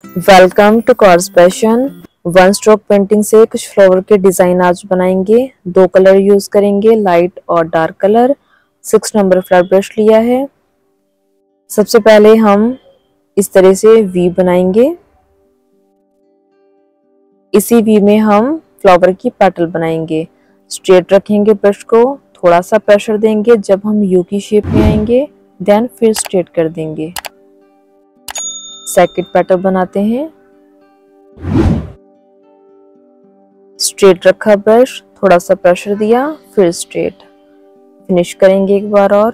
Welcome to कॉर्स passion. One stroke painting से कुछ फ्लावर के डिजाइन आज बनाएंगे। दो कलर यूज करेंगे, लाइट और dark colour. 6 number flower brush लिया है। सबसे पहले हम इस तरह से वी बनाएंगे। इसी वी में हम फ्लावर की पेटल बनाएंगे। स्ट्रेट रखेंगे ब्रश को, थोड़ा सा प्रेशर देंगे। जब हम यू की शेप में आएंगे देन फिर स्ट्रेट कर देंगे। सेकंड पेटल बनाते हैं। स्ट्रेट रखा ब्रश, थोड़ा सा प्रेशर दिया, फिर स्ट्रेट। फिनिश करेंगे एक बार और।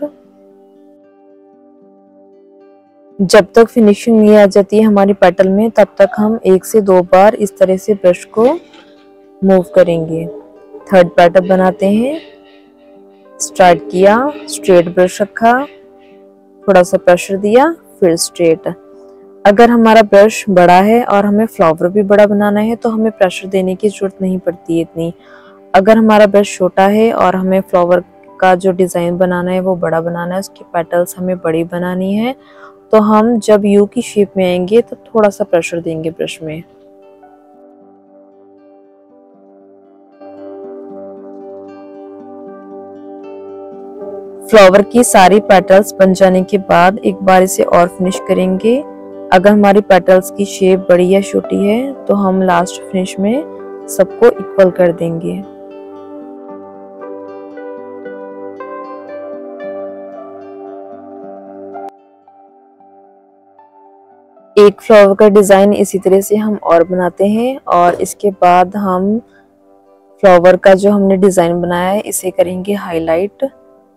जब तक फिनिशिंग नहीं आ जाती है हमारी पेटल में तब तक हम 1 से 2 बार इस तरह से ब्रश को मूव करेंगे। थर्ड पेटल बनाते हैं। स्टार्ट किया, स्ट्रेट ब्रश रखा, थोड़ा सा प्रेशर दिया, फिर स्ट्रेट। अगर हमारा ब्रश बड़ा है और हमें फ्लावर भी बड़ा बनाना है तो हमें प्रेशर देने की जरूरत नहीं पड़ती है इतनी। अगर हमारा ब्रश छोटा है और हमें फ्लावर का जो डिजाइन बनाना है वो बड़ा बनाना है, उसकी पेटल्स हमें बड़ी बनानी है, तो हम जब यू की शेप में आएंगे तो थोड़ा सा प्रेशर देंगे ब्रश में। फ्लावर की सारी पेटल्स बन जाने के बाद एक बार इसे और फिनिश करेंगे। अगर हमारी पेटल्स की शेप बड़ी या छोटी है तो हम लास्ट फिनिश में सबको इक्वल कर देंगे। एक फ्लावर का डिजाइन इसी तरह से हम और बनाते हैं और इसके बाद हम फ्लावर का जो हमने डिजाइन बनाया है इसे करेंगे हाईलाइट।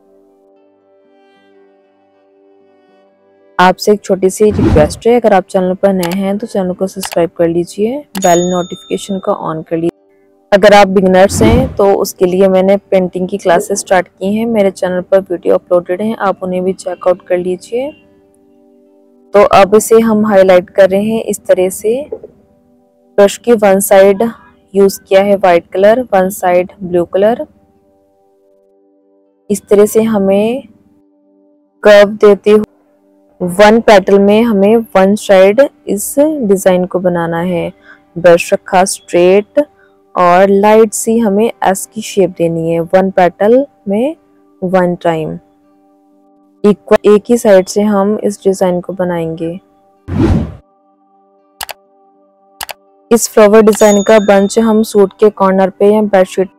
आपसे एक छोटी सी रिक्वेस्ट है, अगर आप चैनल पर नए हैं तो चैनल को सब्सक्राइब कर लीजिए, बेल नोटिफिकेशन को ऑन कर लीजिए। अगर आप बिगनर्स हैं तो उसके लिए मैंने पेंटिंग की क्लासेस स्टार्ट की हैं, मेरे चैनल पर वीडियो अपलोडेड हैं, आप उन्हें भी चेकआउट कर लीजिए। तो अब इसे हम हाईलाइट कर रहे हैं इस तरह से। ब्रश की वन साइड यूज किया है white colour, one side blue colour. इस तरह से हमें कर्व देते हुए वन पेटल में हमें वन साइड इस डिजाइन को बनाना है। ब्रश रखा स्ट्रेट और लाइट सी हमें एस की शेप देनी है। वन पेटल में वन टाइम इक्वल एक ही साइड से हम इस डिजाइन को बनाएंगे। इस फ्लावर डिजाइन का बंच हम सूट के कॉर्नर पे या बेडशीट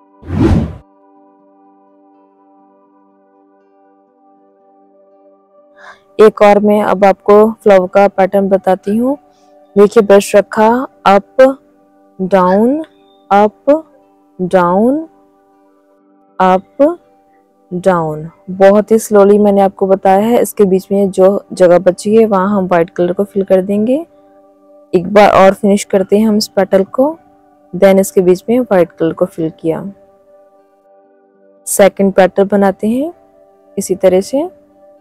एक और मैं अब आपको फ्लावर का पैटर्न बताती हूँ। देखिए ब्रश रखा, up down up down up down. बहुत ही स्लोली मैंने आपको बताया है। इसके बीच में जो जगह बची है वहां हम व्हाइट कलर को फिल कर देंगे। एक बार और फिनिश करते हैं हम इस पेटल को, देन इसके बीच में व्हाइट कलर को फिल किया। सेकंड पेटल बनाते हैं इसी तरह से।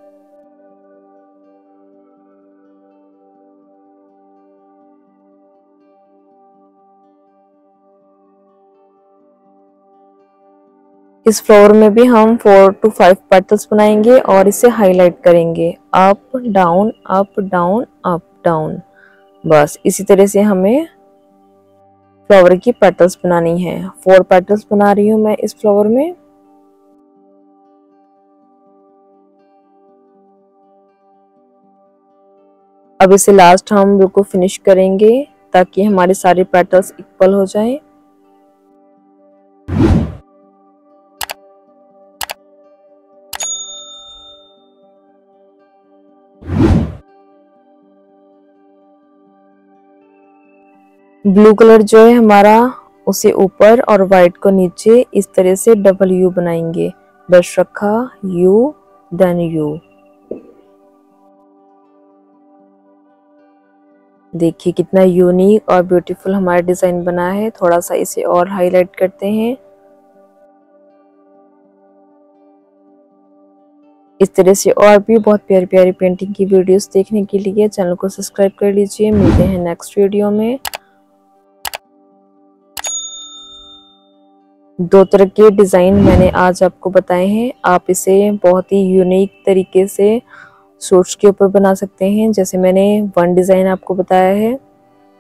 इस फ्लावर में भी हम 4 to 5 पेटल्स बनाएंगे और इसे हाईलाइट करेंगे। Up down up down up down. बस इसी तरह से हमें फ्लावर की पेटल्स बनानी है। 4 पेटल्स बना रही हूँ मैं इस फ्लावर में। अब इसे लास्ट हम बिल्कुल फिनिश करेंगे ताकि हमारे सारे पेटल्स इक्वल हो जाएं। ब्लू कलर जो है हमारा उसे ऊपर और व्हाइट को नीचे इस तरह से डबल यू बनाएंगे। ब्रश रखा, यू देन यू। देखिए कितना यूनिक और ब्यूटीफुल हमारा डिजाइन बना है। थोड़ा सा इसे और हाईलाइट करते हैं। इस तरह से और भी बहुत प्यारी प्यारी पेंटिंग की वीडियोस देखने के लिए चैनल को सब्सक्राइब कर लीजिए। मिलते हैं नेक्स्ट वीडियो में। 2 तरह के डिजाइन मैंने आज आपको बताए हैं। आप इसे बहुत ही यूनिक तरीके से सूट्स के ऊपर बना सकते हैं। जैसे मैंने 1 डिजाइन आपको बताया है।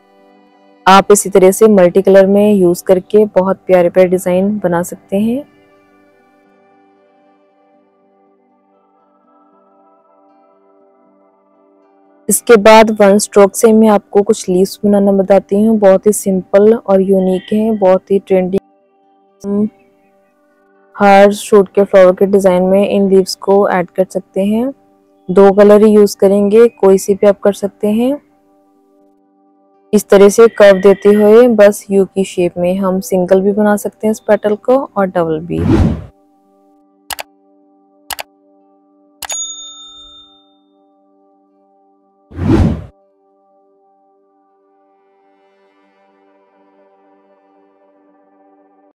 आप इसी तरह से मल्टी कलर में यूज करके बहुत प्यारे प्यारे डिजाइन बना सकते हैं। इसके बाद 1 स्ट्रोक से मैं आपको कुछ लीव्स बनाना बताती हूँ। बहुत ही सिंपल और यूनिक है, बहुत ही ट्रेंडिंग। हर शूट के फ्लावर के डिजाइन में इन लीव्स को ऐड कर सकते हैं। 2 कलर ही यूज करेंगे, कोई सी भी आप कर सकते हैं। इस तरह से कर्व देते हुए बस यू की शेप में हम सिंगल भी बना सकते हैं इस पेटल को और डबल भी।